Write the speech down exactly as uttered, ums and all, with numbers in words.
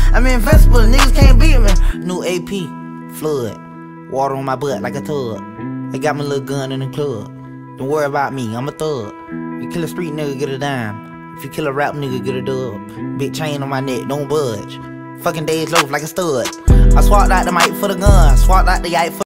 I'm invincible, niggas can't beat me. New A P, flood. Water on my butt like a tub. They got my little gun in the club. Don't worry about me, I'm a thug. You kill a street nigga, get a dime. If you kill a rap nigga, get a dub. Big chain on my neck, don't budge. Fucking days loaf like a stud. I swapped out the mic for the gun, swapped out the ike for